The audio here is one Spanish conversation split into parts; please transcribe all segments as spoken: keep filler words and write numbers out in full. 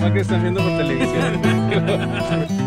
Nomás que están viendo por televisión.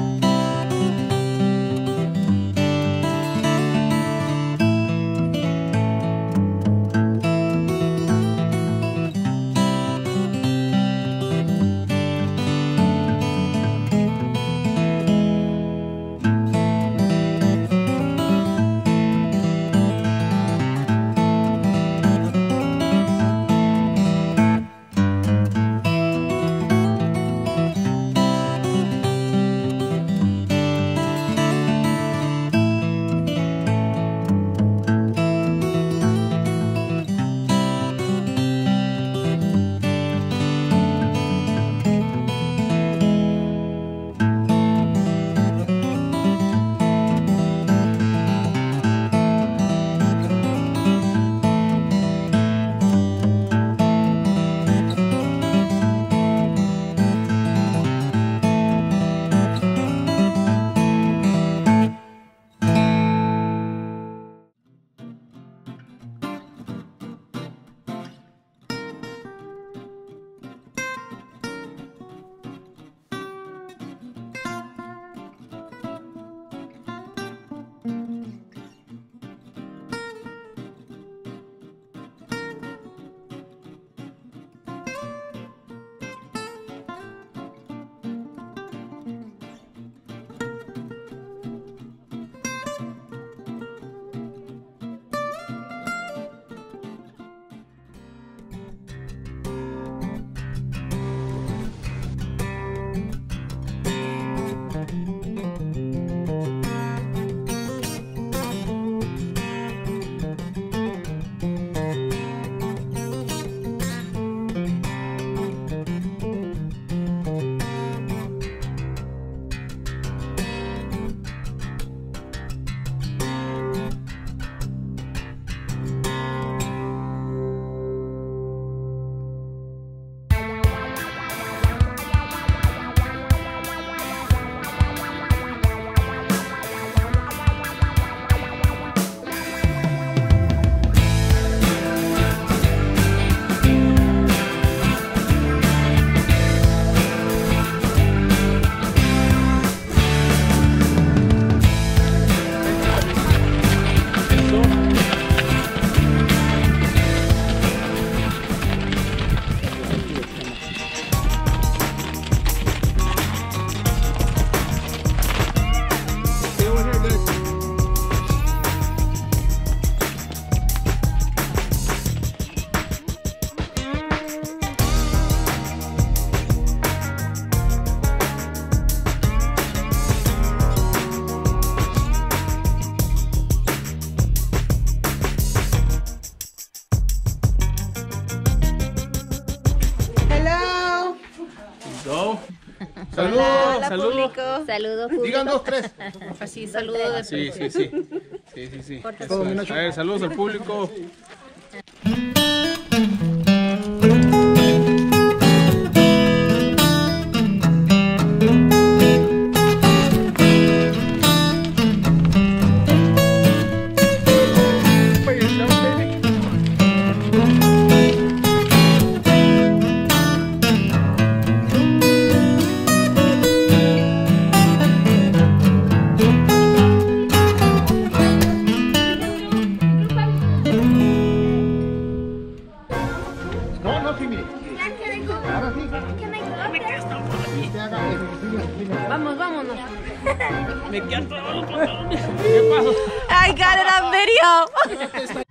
Saludos, hola, saludos. Público. Saludos, público. Digan dos, tres. Así, saludos de Sí, sí, sí. Sí, sí, sí. Todo bien, A ver, saludos al público. No, no, sí, mire. Ahora sí. Vamos, vámonos. Me quedan todos los pantalones. ¿Qué pasó? I got it on video.